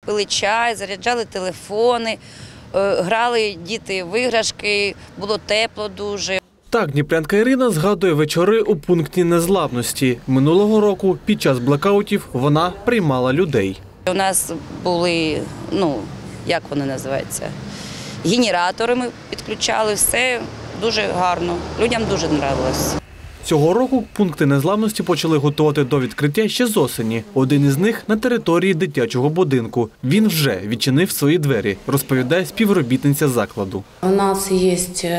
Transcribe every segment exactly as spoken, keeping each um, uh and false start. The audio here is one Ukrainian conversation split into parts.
Пили чай, заряджали телефони, грали діти в іграшки, було тепло дуже. Так, дніпрянка Ірина згадує вечори у пункті незламності. Минулого року під час блекаутів вона приймала людей. У нас були, ну, як вони називаються, генератори ми підключали, все дуже гарно, людям дуже подобалося. Цього року пункти незламності почали готувати до відкриття ще з осені. Один із них на території дитячого будинку. Він вже відчинив свої двері, розповідає співробітниця закладу. У нас є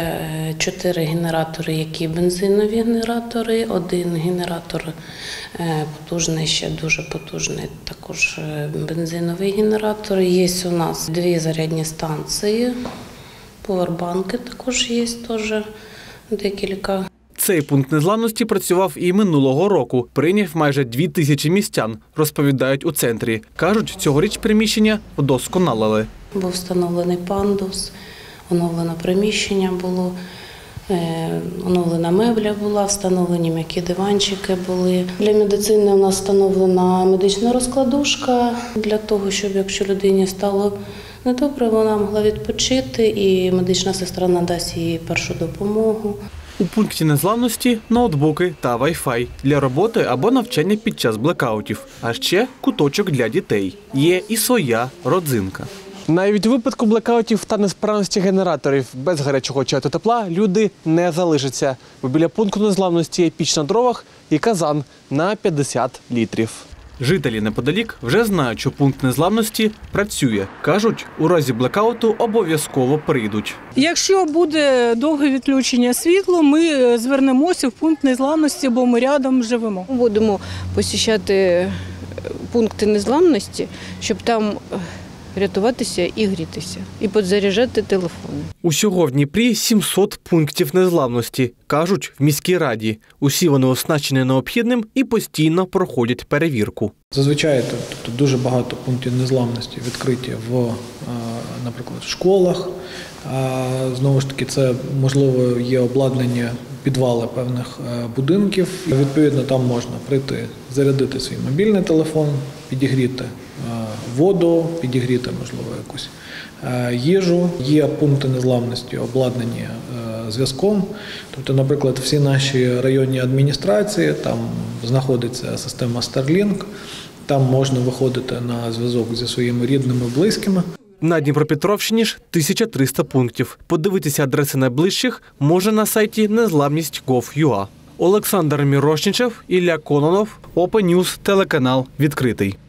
чотири генератори, які бензинові генератори, один генератор потужний, ще дуже потужний, також бензиновий генератор. Є у нас дві зарядні станції, повербанки також є теж декілька. Цей пункт незламності працював і минулого року. Прийняв майже дві тисячі містян, розповідають у центрі. Кажуть, цьогоріч приміщення вдосконалили. Був встановлений пандус, оновлено приміщення було, оновлена мебля була, встановлені м'які диванчики були. Для медицини у нас встановлена медична розкладушка для того, щоб якщо людині стало недобре, вона могла відпочити і медична сестра надасть їй першу допомогу. У пункті незламності ноутбуки та вай-фай для роботи або навчання під час блекаутів, а ще куточок для дітей. Є і своя родзинка. Навіть у випадку блекаутів та несправності генераторів без гарячого чаю та тепла люди не залишаться, бо біля пункту незламності є піч на дровах і казан на п'ятдесят літрів. Жителі неподалік вже знають, що пункт незламності працює. Кажуть, у разі блекауту обов'язково прийдуть. Якщо буде довге відключення світла, ми звернемося в пункт незламності, бо ми рядом живемо. Будемо посещати пункти незламності, щоб там рятуватися і грітися, і підзаряджати телефони. Усього в Дніпрі сімсот пунктів незламності, кажуть в міській раді. Усі вони оснащені необхідним і постійно проходять перевірку. Зазвичай тобто, дуже багато пунктів незламності відкриті в, наприклад, в школах. Знову ж таки, це, можливо, є обладнання підвали певних будинків. Відповідно, там можна прийти, зарядити свій мобільний телефон, підігріти воду, підігріти, можливо, якусь їжу. Є пункти незламності, обладнані зв'язком. Тобто, наприклад, всі наші районні адміністрації, там знаходиться система Starlink, там можна виходити на зв'язок зі своїми рідними, близькими. На Дніпропетровщині ж тисяча триста пунктів. Подивитися адреси найближчих може на сайті незламність крапка гов крапка ю а. Олександр Мірошнічев, Ілля Кононов, Open News, телеканал «Відкритий».